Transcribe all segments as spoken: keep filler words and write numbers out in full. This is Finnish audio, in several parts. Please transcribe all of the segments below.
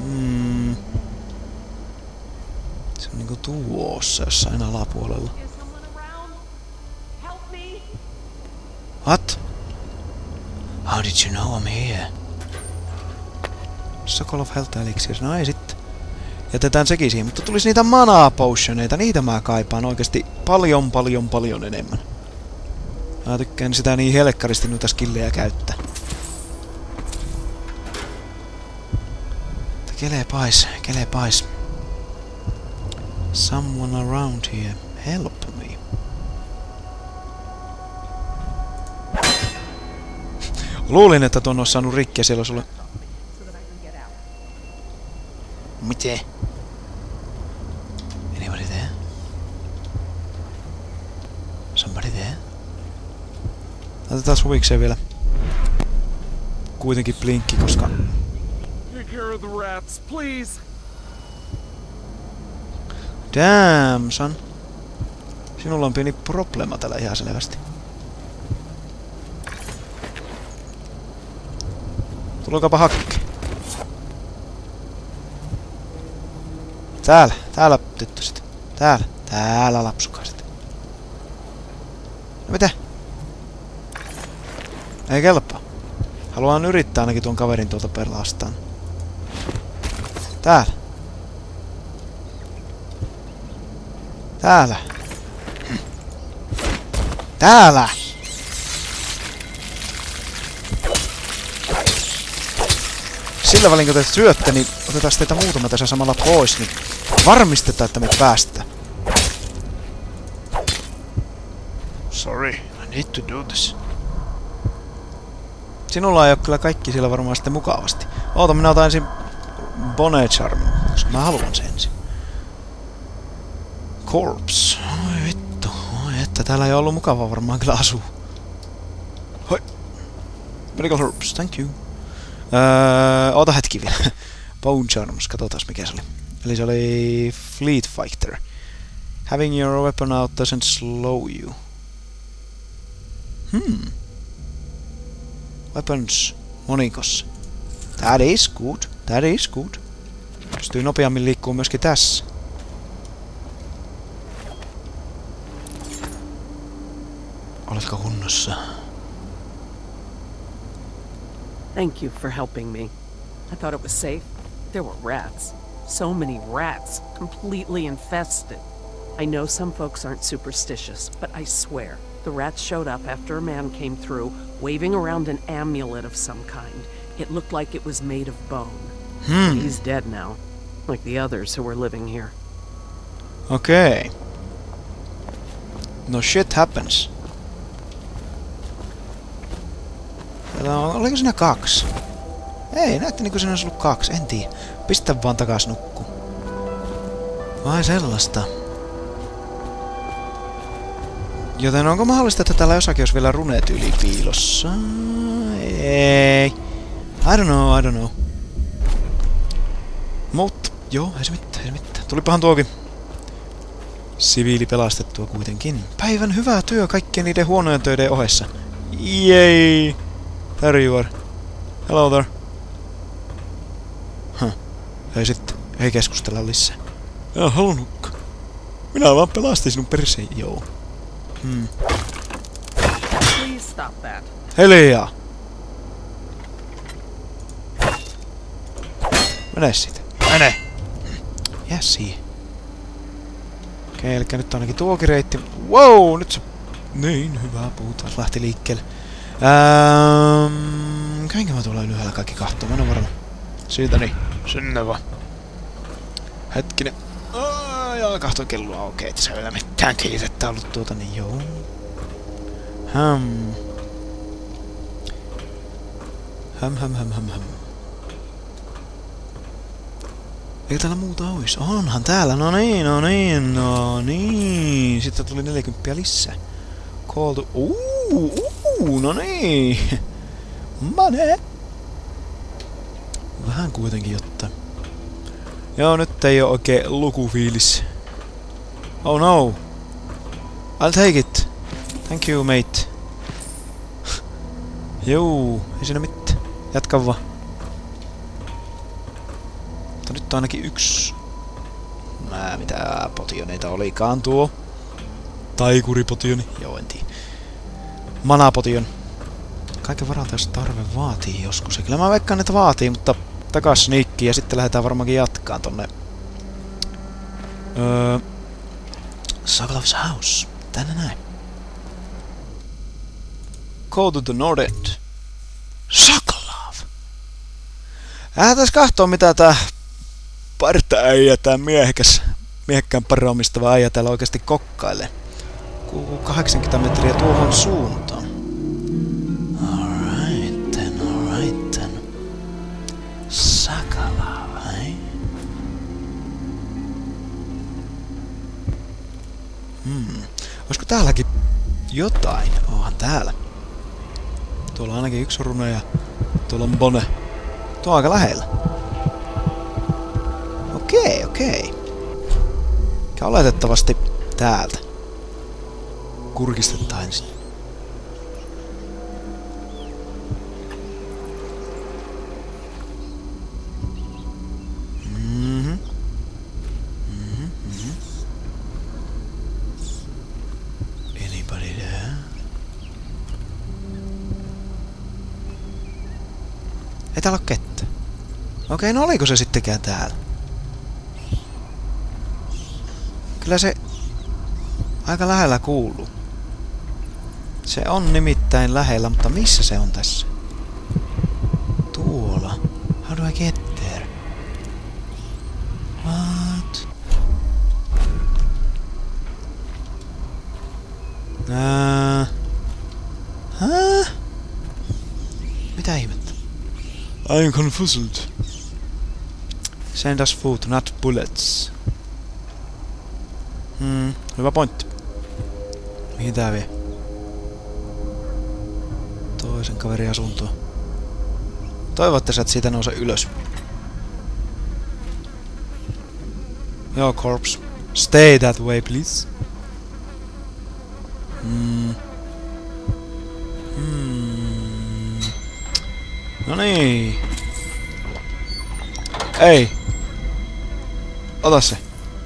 Hmm. Se on niinku tuossa jossain alapuolella. What? How did you know I'm here? Circle of Health Elixirs. No ei sitten. Jätetään sekin siihen, mutta tulisi niitä mana potioneita. Niitä mä kaipaan oikeesti paljon, paljon, paljon enemmän. Mä tykkään sitä niin helkkaristi noita skillejä käyttää. Kelee pais, kelee pais. Someone around here. Help me. Luulin, että tuon olisi saanut rikkiä siellä sulle. Miten? Anybody there? Somebody there? Otetaan huvikseen vielä. Kuitenkin blinkki, koska... Take care of the rats, please. Damn, son. Sinulla on pieni problema tällä ihan selvästi. Tulkaapa hakke. Täällä, täällä tyttöset. Täällä, täällä lapsukaiset. No mitä? Ei kelpaa. Haluan yrittää ainakin tuon kaverin tuolta pelastaa. Täällä. Täällä. Täällä! Sillä välin kun te syötte, niin otetaan teitä muutama tässä samalla pois, niin varmistetaan, että me päästään. Sorry, I need to do this. Sinulla ei oo kyllä kaikki siellä varmaan sitten mukavasti. Oota, minä otan ensin Bonnet Charmin, koska mä haluan sen ensin. Corpse. Oi vittu. Oi että täällä ei oo ollut mukavaa varmaan kyllä asuu. Hoi. Medical herbs, thank you. Öö, oota hetki vielä. Bone Charms, katsotaan mikä se oli. Eli se oli Fleet Fighter. Having your weapon out doesn't slow you. Hmm. Weapons monikossa. That is good. That is good. Pystyy nopeammin liikkuu myöskin tässä. Oletko kunnossa? Thank you for helping me. I thought it was safe. There were rats. So many rats. Completely infested. I know some folks aren't superstitious, but I swear, the rats showed up after a man came through, waving around an amulet of some kind. It looked like it was made of bone. Hmm. He's dead now, like the others who were living here. Okay. No shit happens. No, oliko siinä kaksi? Ei, näytti niinku siinä olisi ollut kaksi, en tiedä. Pistä vaan takas nukkuu. Vai sellaista. Joten onko mahdollista, että täällä jossakin olisi vielä runeet yli piilossa? Ei. I don't know, I don't know. Mut, joo, ei se mitään, ei se mitään. Tulipahan tuokin. Siviili pelastettua kuitenkin. Päivän hyvää työ kaikkien niiden huonojen töiden ohessa. Jei. There you are. Hello there. Huh. Ei sitten. Ei keskustella lisää. Jaa, halunnutko? Minä vaan pelastin sinun perseen. Joo. Hmm. Please stop that. Hiljaa. Mene siitä. Mene. Jää siihen. Okei, eli nyt on ainakin tuokin reitti. Wow, nyt se... Niin, hyvä, puhutaan. Lähti liikkeelle. Ähm... Käinkö mä tuolla ylhäällä kaikki kahtoo? Mä en oo varma. Siitä niin. Sinne vaan. Hetkinen. Aa, ja kahtoin kelloa. Okei, tässä ei ole mitään kiirettä ollut tuota, niin joo. Häm. Häm, häm, häm, häm, häm. Eikö täällä muuta ois? Onhan täällä. No niin, no niin, no niin. Sitten tuli neljäkymmentä lisää. Call to... Uuu, uuu, no niin. Money. Vähän kuitenkin jotta. Joo, nyt ei oo oikein lukufiilis. Oh no. I'll take it. Thank you, mate. Joo, ei siinä mitään. Jatka vaan. nyt on ainakin yksi... Nää, mitä potioneita olikaan tuo? Taikuripotioni? Joo, en tiedä. Manapotion. Kaiken varalta, jos tarve vaatii joskus. Ja kyllä mä veikkaan, että vaatii, mutta takas sniikkiin ja sitten lähdetään varmaankin jatkaan tonne... Öö... Sokolov's house. Tänne näin. Go to the north end. Sokolov! Lähdetään kahtoo mitä tää... Parta-äijä, tää miehekäs... Miehekkään paromistava äijä täällä oikeesti kokkailee. Kuuluu kahdeksankymmentä metriä tuohon suuntaan. Alright then, alright then. Sokolov, eh? Hmm. Olisiko täälläkin jotain? Onhan täällä. Tuolla on ainakin yksi rune ja tuolla on Bone. Tuo on aika lähellä. Okei, okei. Ja oletettavasti täältä. Kurkistetaan ensin. Mhm. Mhm, mhm. Anybody there? Ei täällä oo kettä. Okei, no oliko se sittenkään täällä? Kyllä se aika lähellä kuuluu. Se on nimittäin lähellä, mutta missä se on tässä? Tuolla. How do I get there? What? Äh. Huh? Mitä ihmettä? I'm confused. Send us food, not bullets. Hmm, hyvä pointti. Mihin tää vie? Toisen kaverin asuntoon. Toivottavasti että siitä nousee ylös. Joo, corpse. Stay that way, please. Hmm. Hmm. No niin. Ei. Ota se.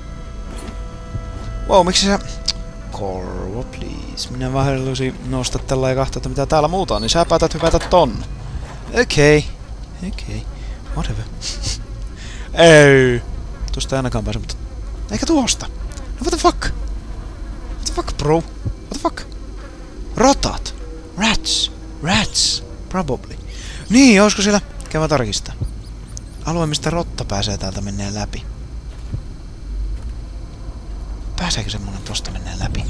Wow, miksi sä... Korvo, please. Minä vaan haluaisin nostaa tällä ja kahtaa, että mitä täällä muuta on, niin sä päätät hypätä tonne. Okei. Okay. Okei. Okay. Whatever. Ei. Tuosta ei ainakaan pääse, mutta... Eikä tuosta. No what the fuck? What the fuck, bro? What the fuck? Rotat. Rats. Rats. Probably. Niin, olisiko siellä... Käydään tarkistaa. Alue, mistä rotta pääsee täältä menee läpi. Pääseekö semmonen tosta mennään läpi?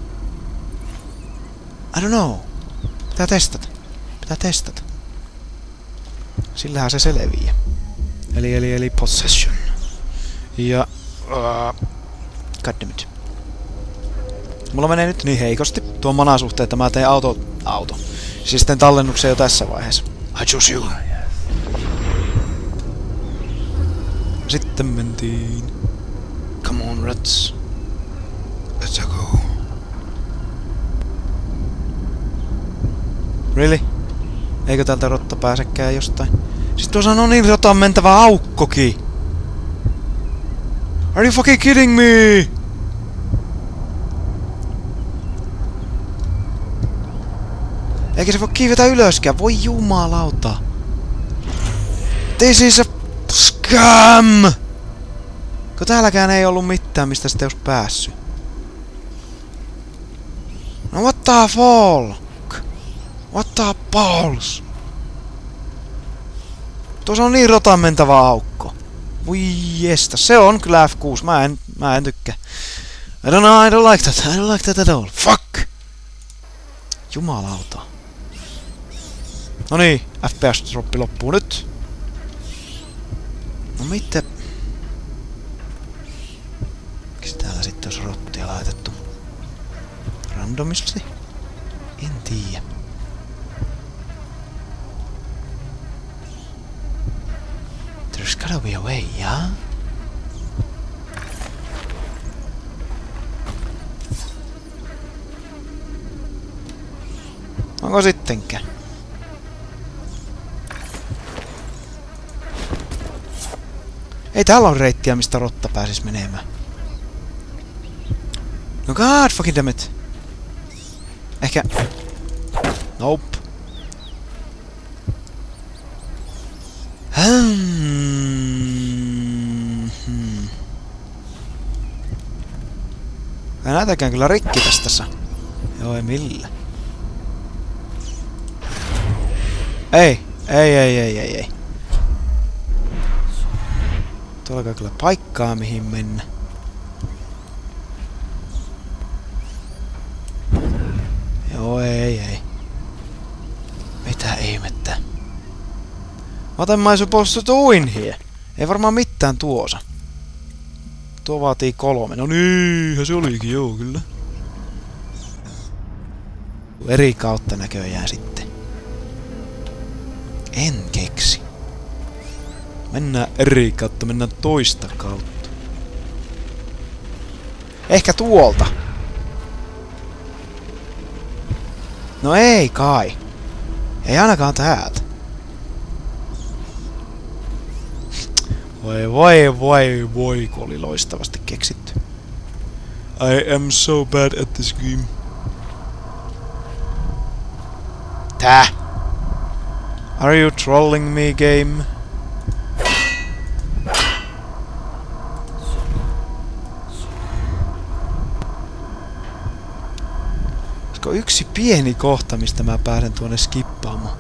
I don't know. Pitää testata. Pitää testata. Sillähän se selviää. Eli, eli, eli possession. Ja... Uh, goddammit. Mulla menee nyt niin heikosti tuon manan suhteen, että mä teen auto... Auto. Siis teen tallennuksen jo tässä vaiheessa. I choose you. Sitten mentiin. Come on, rats. Let's go. Really? Eikö täältä rotta pääsekään jostain? Siis tuossa on niin rotaan mentävä aukkokin. Are you fucking kidding me? Eikä se voi kiivetä ylöskään. Voi jumalauta. This is a scam! Kun täälläkään ei ollut mitään, mistä sitten olisi päässyt. No what the fuck? What the balls? Tuossa on niin rotaan mentävä aukko. Voi jesta, se on kyllä F kuusi. Mä en, mä en tykkää. I don't know, I don't like that. I don't like that at all. Fuck! Jumalauta. Noniin, F P S-droppi loppuu nyt. No mitä? Miksi täällä sitten olisi rottia laitettu? Randomisti? En tiedä. There's gotta be a way, yeah? Onko sittenkään? Ei täällä ole reittiä, mistä rotta pääsis menemään. No god fucking damn it. Ehkä... Nope. Hmm. Hmm. Ja näitäkään kyllä rikki tästä. Joo, ei millä. Ei, ei, ei, ei, ei, ei. Tuolla kyllä paikkaa mihin mennä. Joo, ei, ei. Mitä ihmettä? What am I supposed to do in here? Ei varmaan mitään tuossa. Tuo vaatii kolme. No niinhän se olikin, joo kyllä. Eri kautta näköjään sitten. En keksi. Mennään eri kautta, mennään toista kautta. Ehkä tuolta. No ei kai. Ei ainakaan täältä. Voi voi voi voi, kun oli loistavasti keksitty. I am so bad at this game. Tää? Are you trolling me, game? Olisiko yksi pieni kohta, mistä mä pääsen tuonne skippaamaan?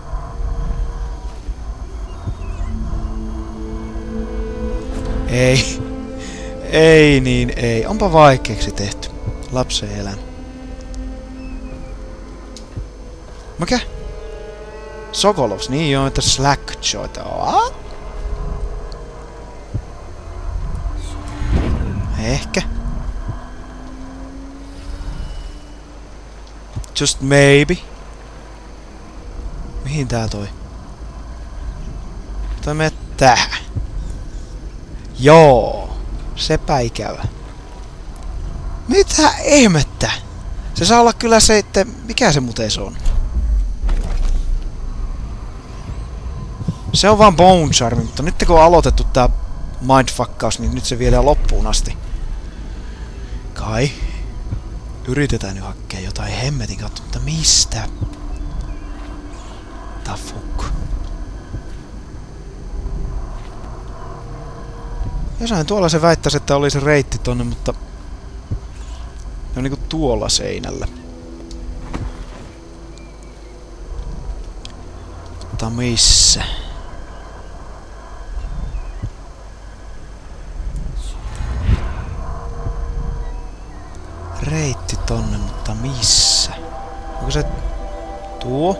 Ei. Ei niin ei. Onpa vaikeaksi tehty. Lapsen elämä. Mikä? Sokolovs, niin joo, että Slackjoyta. Ehkä. Just maybe. Mihin tää toi? Toi menee tähän. Joo. Sepä ikävä. Mitä ihmettä? Se saa olla kyllä se, että... Mikä se muuten se on? Se on vaan Bone Charm, mutta nyt kun on aloitettu tää mindfuckkaus, niin nyt se viedään loppuun asti. Kai. Yritetään nyt hakea jotain hemmetin kautta, mutta mistä? The fuck? Jossain tuolla se väittäisi, että oli se reitti tonne, mutta... Ne on niinku tuolla seinällä. Mutta missä? Reitti tonne, mutta missä? Onko se... Tuo?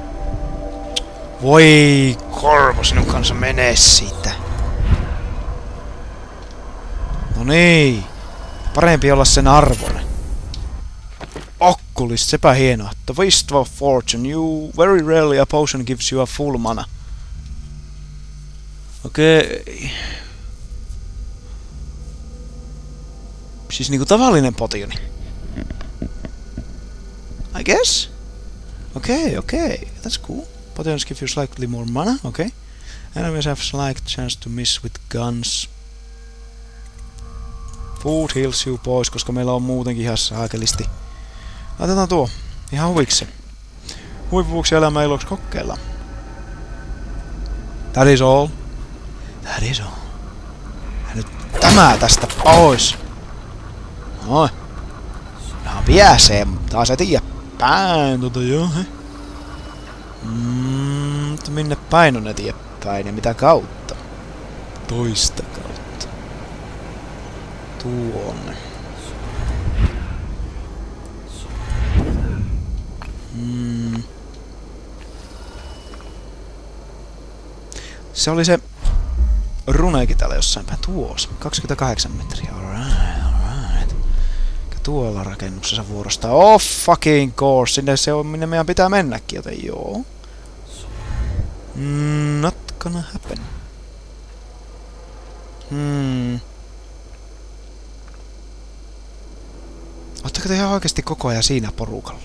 Voi korvo, sinun kanssa menee siitä. No niin. Parempi olla sen arvoinen. Okkulist, sepä hienoa. The Waste of Fortune. You very rarely a potion gives you a full mana. Okei. Okay. Siis niinku tavallinen potioni. I guess? Okay, okay. That's cool. Potions give you slightly more mana. Okay. Enemies have slight chance to miss with guns. Food heals you pois, koska meillä on muutenkin ihan saakelisti. Laitetaan tuo. Ihan huviksi. Huippuvuksi elämä iloksi kokeilla. That is all. That is all. Ja nyt tämä tästä pois. Noin. No piäsee, taas ei tiedä päin tota joo, he. Mm, mutta minne päin on ne tiedä päin ja mitä kautta? Toista kautta. Tuonne. Mm. Se oli se runeekin täällä jossain päin tuossa. kaksikymmentäkahdeksan metriä. Alright, alright. Tuolla rakennuksessa vuorostaa. Oh fucking course. Sinne se on, minne meidän pitää mennäkin, joten joo. Mm, not gonna happen. Hmm. Ootteko te ihan oikeesti koko ajan siinä porukalla?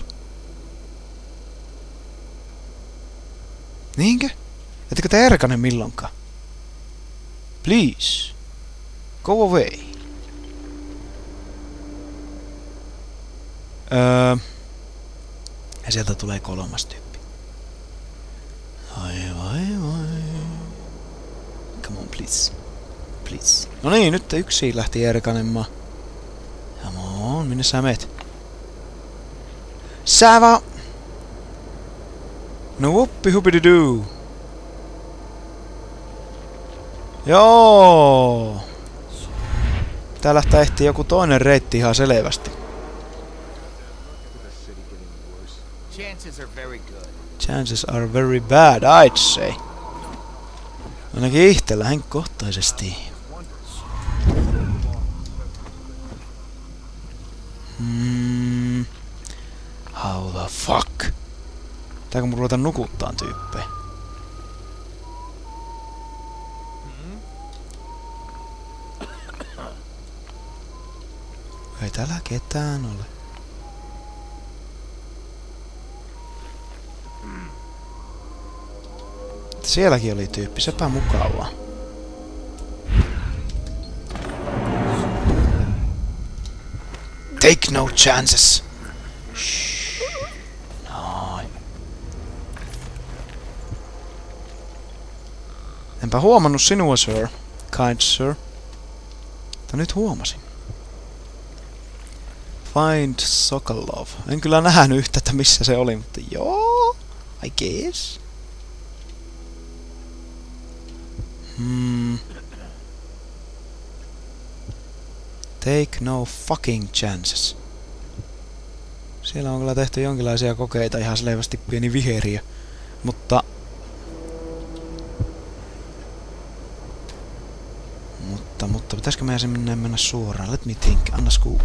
Niinkö? Ettekö te erkane milloinkaan? Please. Go away. Öö, ja sieltä tulee kolmas tyyppi. Ai vai vai. Come on, please. Please. No niin, nyt yksi lähti erkanemaan. Come on, minne sä meet? Sä vaan... No whoopi hupididoo. Joo. Tää lähtee ehtii joku toinen reitti ihan selvästi. Chances are very good. Chances are very bad, I'd say. Ainakin ihtellä henkkohtaisesti. Hmm. How the fuck? Tääkö mun ruveta nukuttaan tyyppejä? Ei täällä ketään ole. Sielläkin oli tyyppi, sepä mukavaa. Take no chances. Shh. Noin. Enpä huomannut sinua, sir. Kind sir. Mutta nyt huomasin. Find Sokolov. En kyllä nähnyt yhtä, että missä se oli, mutta joo. I guess. Hmm. Take no fucking chances. Siellä on kyllä tehty jonkinlaisia kokeita, ihan selvästi pieni viheriö. Mutta... Mutta, mutta, pitäisikö meidän sinne mennä suoraan? Let me think. Annas ku...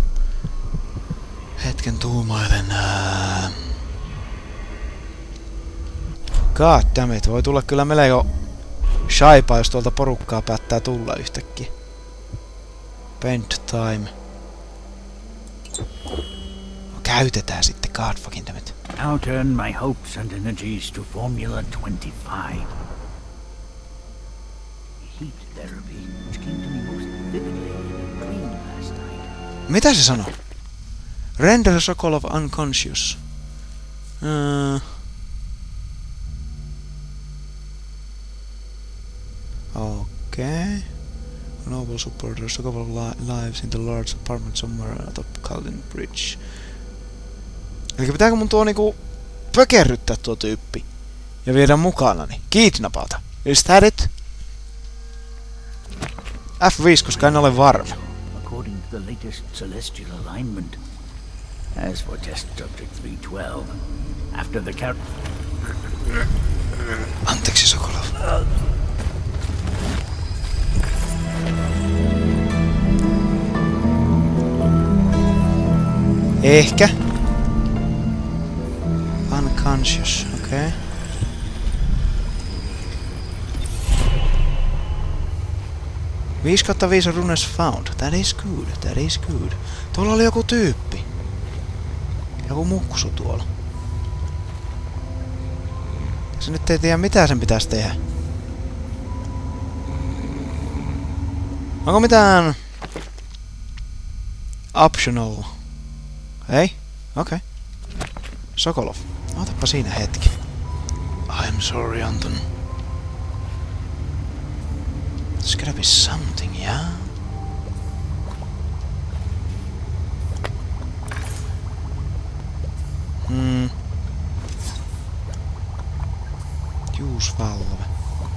Hetken tuumailen. Ää... God damn it, voi tulla kyllä melko... Shaipa, jos tuolta porukkaa päättää tulla yhtäkkiä. Bend time. No, käytetään sitten, god fucking damn it. Now turn my hopes and energies to Formula twenty-five. Heat therapy, which came to me most vividly in a dream last night. Mitä se sanoo? Render Sokolov unconscious. Uh... Okay. Noble supporter Sokolov li lives in the large apartment somewhere atop Kalin Bridge. Eli pitääkö mun tuo niinku pökerryttää tuo tyyppi ja viedä mukanani? Kidnapata. Is that it? F viisi, koska en ole varma. According to the latest celestial alignment. As for test subject three twelve, after the car... Anteeksi, Sokolov. Ehkä. Unconscious, okei. Okay. viisi kautta viisi runes found. That is good, that is good. Tuolla oli joku tyyppi. Joku muksu tuolla. Se nyt ei tiedä mitä sen pitäisi tehdä. Onko mitään... Optional? Ei? Okei. Okay. Sokolov. Otappa siinä hetki. I'm sorry, Anton. There's gotta be something, yeah? Hmm. Use valve.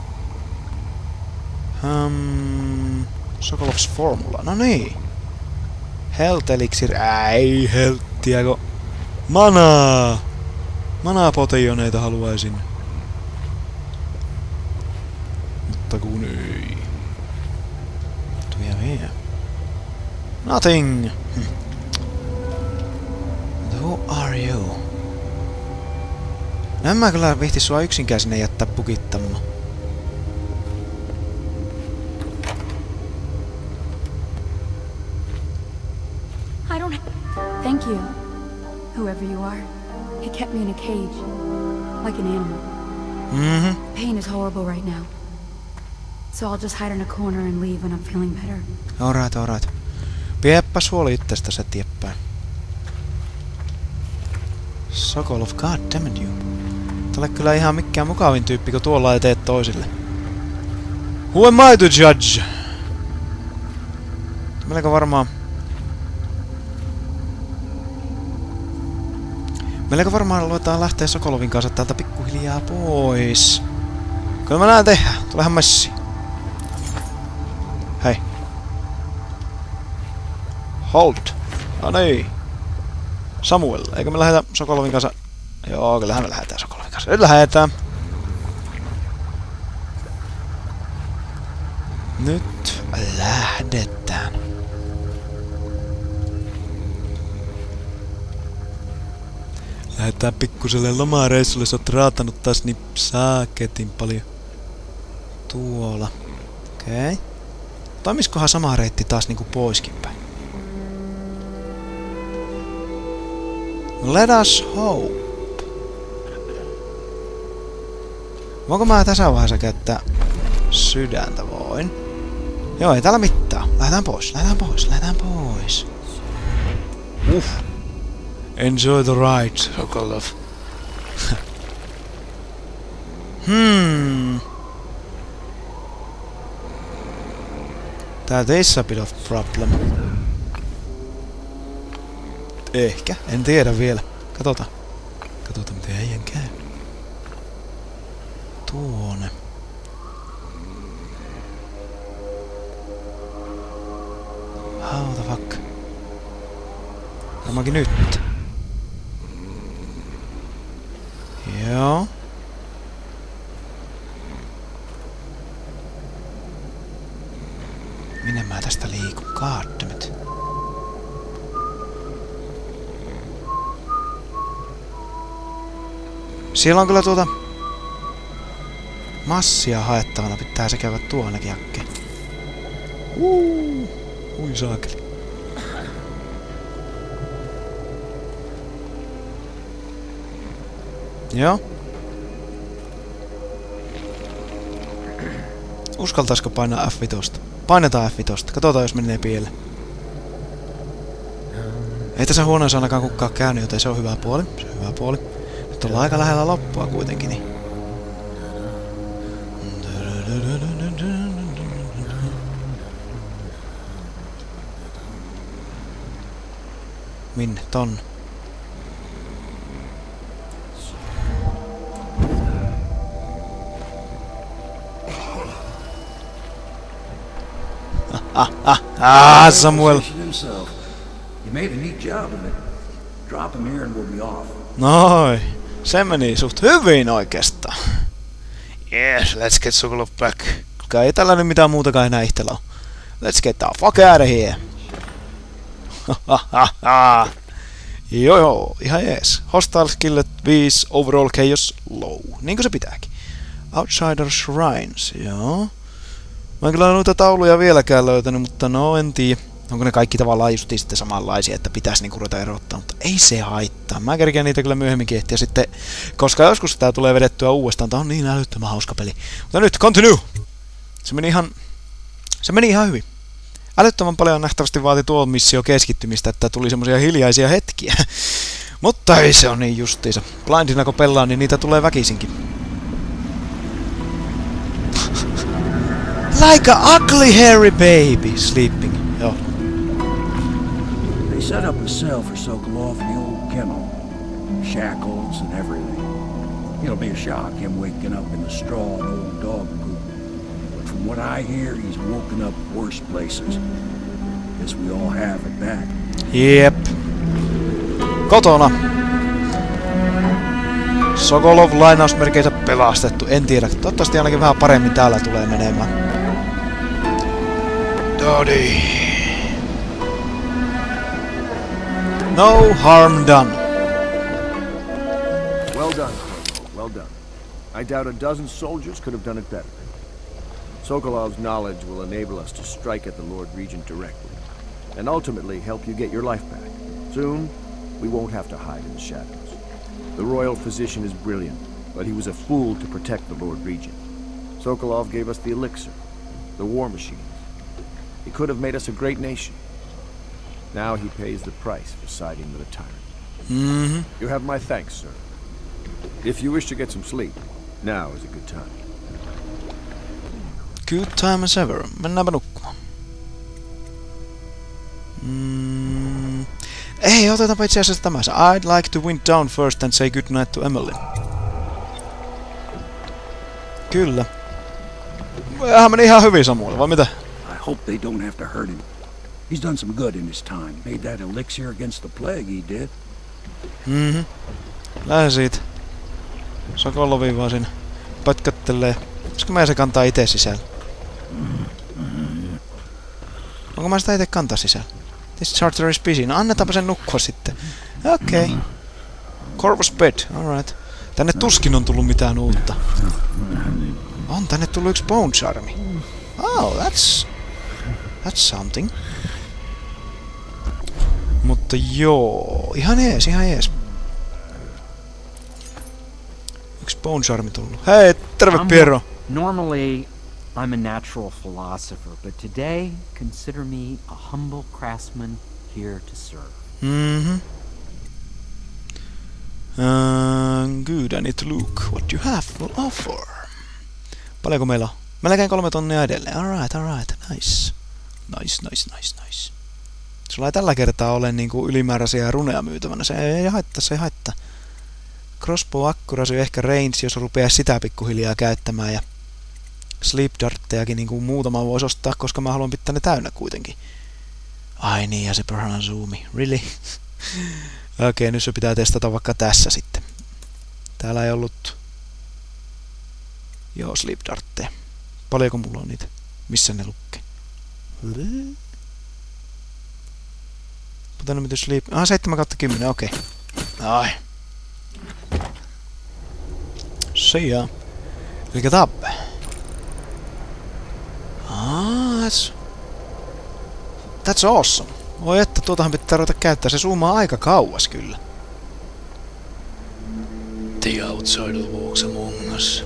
Um, Sokolov's formula. No niin. Health elixir. Ei helttiä, kun... Manaa! Manaa-potioneita haluaisin. Mutta kun ei. Tuja vielä. Nothing! Hm. Who are you? No en mä kyllä vihti sua yksinkään sinne jättää pukittamaan. I don't... Thank you, whoever you are. He kept me in a cage, like an animal. Mm-hmm. Pain is horrible right now. so I'll just hide in a corner and leave when I'm feeling better. Alright, alright. Pieppä huoli itsestäsi eteenpäin. Sokolov, god damn it you. Tällä kyllä ihan mikään mukavin tyyppi, kun tuolla ei teet toisille. Who am I to judge? Melko varmaan... Melko varmaan luetaan lähteä Sokolovin kanssa täältä pikkuhiljaa pois. Kyllä mä näen tehdä. Tulehan messi. Hei. Hold. No niin. Samuel, eikö me lähetä Sokolovin kanssa? Joo, kyllähän me lähdetään Sokolovin kanssa. Nyt lähdetään. Nyt lähdetään. Lähdetään pikkuselle lomareissulle, sä oot raatanut taas niin saaketin paljon. Tuolla. Okei. Okay. Toimiskohan sama reitti taas niinku poiskin päin? Let us hope. Voinko mä tässä vaiheessa käyttää sydäntä? Voin. Joo, ei täällä mitään. Lähdetään pois, lähdetään pois, lähdetään pois. Uff. Enjoy the ride, Sokolov. hmm. That is a bit of problem. Ehkä. En tiedä vielä. Katsotaan. Katsotaan miten äijän käy. Tuonne. How the fuck? Varmaankin nyt. Joo. Minne mä tästä liikun? Goddammit. Siellä on kyllä tuota... massia haettavana. Pitää se käydä tuonnekin jakkeen. Uuu. Ui saakeli. Joo. Uskaltaisiko painaa F viisi? Painetaan F viisi. Katsotaan jos menee pieleen. Ei tässä huoneessa ainakaan kukaan käynyt, joten se on hyvä puoli. Se on hyvä puoli. Nyt ollaan aika lähellä loppua kuitenkin. Niin. Minne? Tonne. Ah, ah, ah, Samuel. You made a neat job of it. Drop him here and we'll be off. Noi, se meni suht hyvin oikeastaan. Yes, let's get Sokolov back. Kai ei tällä nyt mitään muutakaan enää ihtellä on. Let's get the fuck out of here. Joo joo, ihan jees. Hostile skillet viisi, overall chaos low. Niinkö se pitääkin. Outsider shrines, joo. Mä en kyllä noita tauluja vieläkään löytänyt, mutta no en tiedä. Onko ne kaikki tavallaan justiin sitten samanlaisia, että pitäisi niinku ruveta erottaa, mutta ei se haittaa. Mä kerkeen niitä kyllä myöhemminkin ehtiä sitten, koska joskus tää tulee vedettyä uudestaan. Tää on niin älyttömän hauska peli. Mutta nyt, continue! Se meni ihan... Se meni ihan hyvin. Älyttömän paljon nähtävästi vaati tuo missio keskittymistä, että tuli semmosia hiljaisia hetkiä. Mutta ei se on niin justiinsa. Blindina kun pelaa, niin niitä tulee väkisinkin. Like a ugly hairy baby sleeping. Joo. They set up a cell for Sokolov in the old kennel. Shackles and everything. It'll be a shock him waking up in the straw and old dog poop. But from what I hear, he's woken up worse places. Guess we all have it back. Jep. Kotona. Sokolov lainausmerkeissä pelastettu. En tiedä. Toivottavasti ainakin vähän paremmin täällä tulee menemään. Doddy. No harm done. Well done, Corporal. Well done. I doubt a dozen soldiers could have done it better. Sokolov's knowledge will enable us to strike at the Lord Regent directly, and ultimately help you get your life back. Soon, we won't have to hide in the shadows. The royal physician is brilliant, but he was a fool to protect the Lord Regent. Sokolov gave us the elixir. the war machines. He could have made us a great nation. Now he pays the price for siding with a tyrant. Mm-hmm. You have my thanks, sir. If you wish to get some sleep, now is a good time. Good time as ever. Mennäänpä nukkumaan. Mm. Ei, otetaanpa itse asiassa tämä. I'd like to wind down first and say good night to Emily. Kyllä. Vähän meni ihan hyvin Samuel, vai mitä? I hope they don't have to hurt him. He's done some good in his time. Made that elixir against the plague, he did. Mhm. Lähde siitä. Sokolovi vaan siinä pötköttelee. Pitäisikö mä se kantaa ite sisällä? Onko mä sitä ite kantaa sisällä? This charter is busy. No annetaanpa sen nukkua sitten. Okei. Okay. Corvus bed. Alright. Tänne tuskin on tullut mitään uutta. On tänne tullut yksi bone charmi. Oh, that's... That's something. Mutta joo, ihan ees, ihan ees. Yksi bone charmi tullut. Hei, terve Piero! Normally, I'm a natural philosopher, but today, consider me a humble craftsman here to serve. Mm-hmm. Uh, good, I need to look what you have to offer. Paljonko meillä on? Melkein kolme tonnia edelleen. Alright, alright, nice. Nice, nice, nice, nice. Sulla ei tällä kertaa ole niinku ylimääräisiä runeja myytävänä. Se ei haittaa, se ei haittaa. Crossbow accuracy ehkä range, jos rupeaa sitä pikkuhiljaa käyttämään. Ja sleep darttejakin niinku muutama voisi ostaa, koska mä haluan pitää ne täynnä kuitenkin. Ai niin, ja se perhana zoomi. Really? Okei, okay, nyt se pitää testata vaikka tässä sitten. Täällä ei ollut... Joo, sleep dartteja. Paljonko mulla on niitä? Missä ne lukee? Mutta nyt sleep... Ah, seitsemän kautta kymmenen, okei. Okay. Ai. See ya. Elikkä tappe. Ah, that's... That's awesome. Oi että, tuotahan pitää ruveta käyttää. Se zoomaa aika kauas kyllä. The outsider walks among us.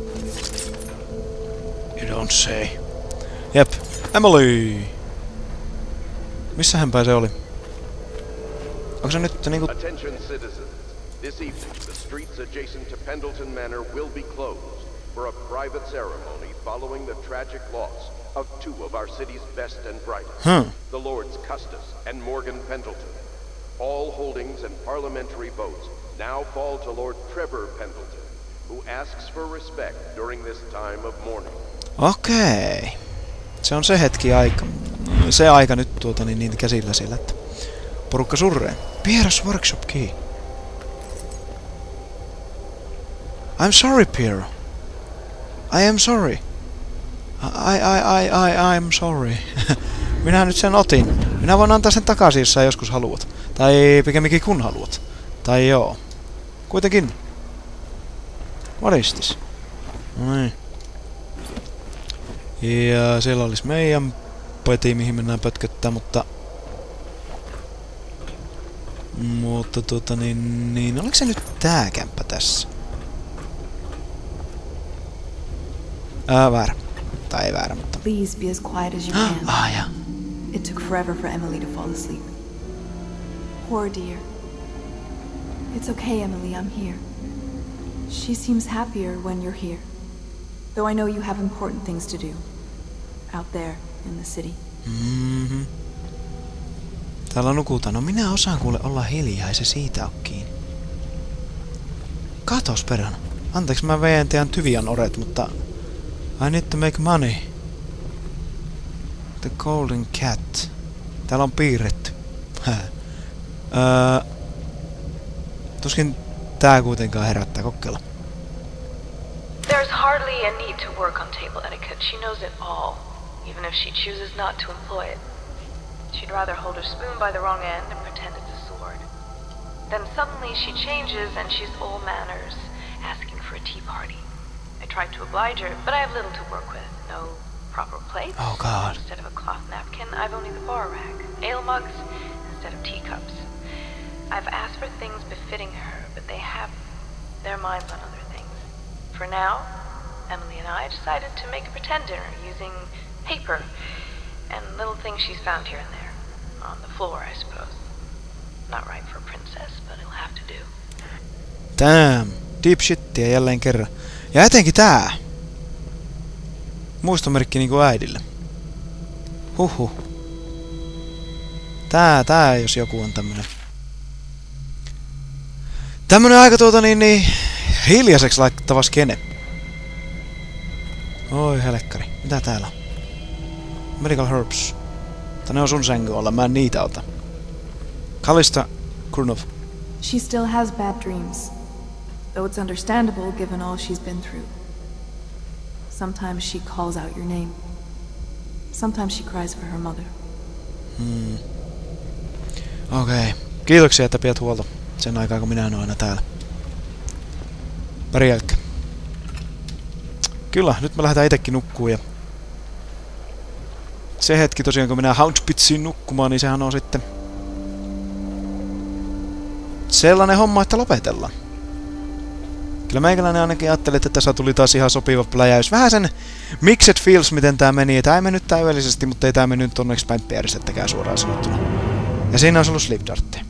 You don't say. Jep. Emily! Missähän päin se oli? Onko se nyt niinku... Attention citizens. This evening, the streets adjacent to Pendleton Manor will be closed for a private ceremony following the tragic loss of two of our city's best and brightest, Hmm. the Lords Custis and Morgan Pendleton. All holdings and parliamentary votes now fall to Lord Trevor Pendleton, who asks for respect during this time of mourning. Okei. Okay. Se on se hetki aika. Se aika nyt tuota niin, niin käsillä sillä, että porukka surreen. Piero's workshop key. I'm sorry, Piero. I am sorry. I, I, I, I, I'm sorry. Minä nyt sen otin. Minä voin antaa sen takaisin, jos sä joskus haluat. Tai pikemminkin kun haluat. Tai joo. Kuitenkin. What is this? Noin. Ja siellä olisi meidän peti, mihin mennään pötköttää, mutta... Mutta tota niin, niin... Oliko se nyt tää kämppä tässä? Ää, väärä. Tai ei väärä, mutta... Please be as quiet as you can. Ah, ja. It took forever for Emily to fall asleep. Poor dear. It's okay, Emily, I'm here. She seems happier when you're here. Though I know you have important things to do. Out there, in the city. Mm-hmm. Täällä nukutaan. No minä osaan kuule olla hiljaa, ei se siitä oo kiinni. Katos perhana. Anteeksi, mä vein teidän tyvian oret, mutta... I need to make money. The Golden Cat. Täällä on piirretty. öö, tuskin tää kuitenkaan herättää, kokeilla. There's hardly a need to work on table etiquette. She knows it all, even if she chooses not to employ it. She'd rather hold her spoon by the wrong end and pretend it's a sword. Then suddenly she changes and she's all manners, asking for a tea party. I tried to oblige her, but I have little to work with. No proper plates. Oh God. Instead of a cloth napkin, I've only the bar rack. Ale mugs instead of teacups. I've asked for things befitting her, but they have their minds on other things. For now, Emily and I decided to make a pretend dinner using paper and little things she's found here and there. On the floor, I suppose. Not right for a princess, but it'll have to do. Damn. Deep shittiä jälleen kerran. Ja etenkin tää. Muistomerkki niinku äidille. Huhhuh. Tää, tää jos joku on tämmönen. Tämmönen aika tuota niin, niin hiljaiseksi laittava skene. Oi helkkari. Mitä täällä on? Medical herbs. Tänne on sun sänky olla, mä en niitä ota. Kalista Kurnov. She still has bad dreams. Though it's understandable given all she's been through. Sometimes she calls out your name. Sometimes she cries for her mother. Hmm. Okei. Okay. Kiitoksia, että pidät huolta sen aikaa, kun minä en ole aina täällä. Pari jälkeen. Kyllä, nyt me lähdetään itekin nukkuun ja... Se hetki tosiaan, kun minä Houndspitsiin nukkumaan, niin sehän on sitten... sellainen homma, että lopetellaan. Kyllä meikäläinen ainakin ajattelin, että tässä tuli taas ihan sopiva pläjäys. Vähän sen mixed feels, miten tää meni. Tää ei mennyt täydellisesti, mutta ei tää mennyt onneksi päin pieristettäkään suoraan sanottuna. Ja siinä olisi ollut Sleep Dartteja.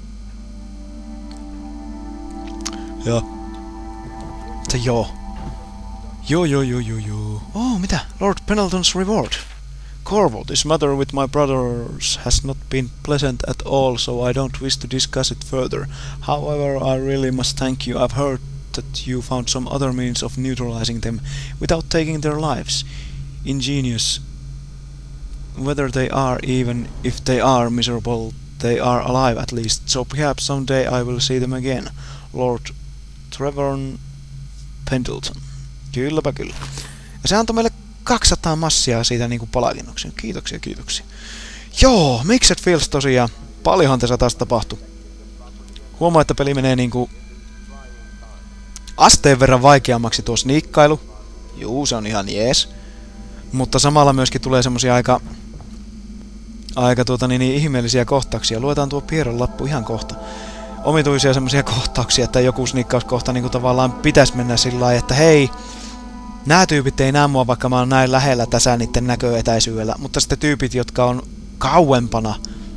Joo. Se joo. Joo, joo, joo, joo, joo. Oh, mitä? Lord Pendleton's reward. Corvo, this matter with my brothers has not been pleasant at all, so I don't wish to discuss it further. However, I really must thank you. I've heard that you found some other means of neutralizing them without taking their lives. Ingenious. Whether they are, even if they are miserable, they are alive at least, so perhaps someday I will see them again. Lord Trevor Pendleton. Kylläpä kyllä. Ja se antoi meille kaksisataa massia siitä niinku palkinnuksen. Kiitoksia, kiitoksia. Joo, Mixed Feels tosiaan. Paljonhan tässä taas tapahtui. Huomaa, että peli menee niinku asteen verran vaikeammaksi tuo sniikkailu. Juu, se on ihan jees. Mutta samalla myöskin tulee semmosia aika... Aika tuota niin, niin ihmeellisiä kohtauksia. Luetaan tuo Pieron lappu ihan kohta. Omituisia semmosia kohtauksia, että joku sniikkauskohta niinku tavallaan pitäisi mennä sillä lailla, että hei... Nää tyypit ei näe mua, vaikka mä oon näin lähellä tässä niiden näköetäisyydellä, mutta sitten tyypit, jotka on kauempana,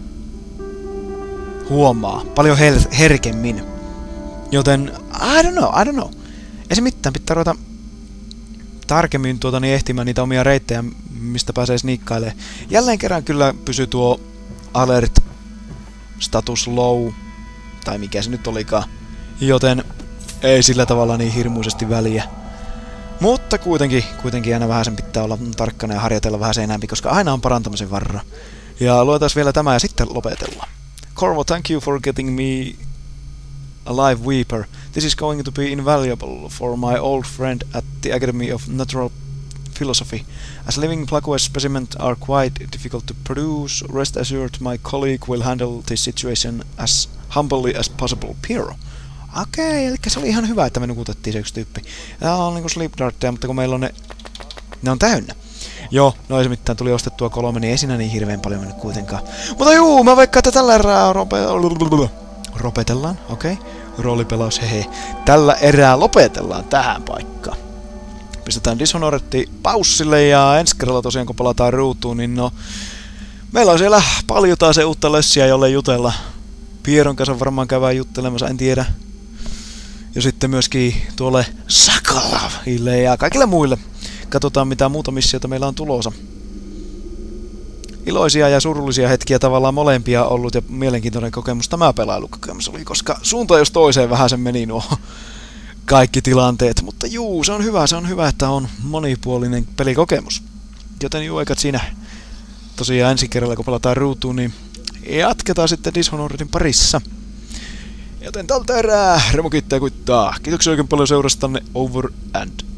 huomaa paljon her herkemmin. Joten, I don't know, I don't know. Ei se mitään, pitää ruveta tarkemmin tuota, niin ehtimään niitä omia reittejä, mistä pääsee sniikkailemaan. Jälleen kerran kyllä pysyy tuo alert, status low, tai mikä se nyt olikaan. Joten ei sillä tavalla niin hirmuisesti väliä. Mutta kuitenkin, kuitenkin aina vähän sen pitää olla tarkkana ja harjoitella vähän sen enemmän, koska aina on parantamisen varra. Ja luetaan vielä tämä ja sitten lopetellaan. Corvo, thank you for getting me a live weeper. This is going to be invaluable for my old friend at the Academy of Natural Philosophy. As living Plagueis specimens are quite difficult to produce, rest assured my colleague will handle this situation as humbly as possible. Piero. Okei, eli se oli ihan hyvä, että me nukutettiin se yksi tyyppi. Tää on niinku Sleep Dartteja, mutta kun meillä on ne... Ne on täynnä. Joo, no ei se mitään, tuli ostettua kolme, niin ei siinä niin hirveän paljon mennyt kuitenkaan. Mutta juu, mä veikkaan, että tällä erää rope... Ropetellaan, okei. Okay. Roolipelaus, hehe. Tällä erää lopetellaan tähän paikkaan. Pistetään Dishonoredti paussille ja ensi kerralla tosiaan kun palataan ruutuun, niin no... Meillä on siellä paljon taas se uutta lössiä, jolle jutella. Pieron kanssa varmaan käydään juttelemassa, en tiedä. Ja sitten myöskin tuolle Sakalaville ja kaikille muille. Katsotaan mitä muuta missioita meillä on tulossa. Iloisia ja surullisia hetkiä tavallaan molempia ollut ja mielenkiintoinen kokemus tämä pelailukokemus oli, koska suuntaan jos toiseen vähän sen meni nuo kaikki tilanteet. Mutta juu, se on hyvä, se on hyvä, että on monipuolinen pelikokemus. Joten juu, eikä siinä tosiaan ensi kerralla kun pelataan ruutuun, niin jatketaan sitten Dishonoredin parissa. Joten tältä erää, Remo kiittää kuittaa. Kiitoksia oikein paljon seurastanne, over and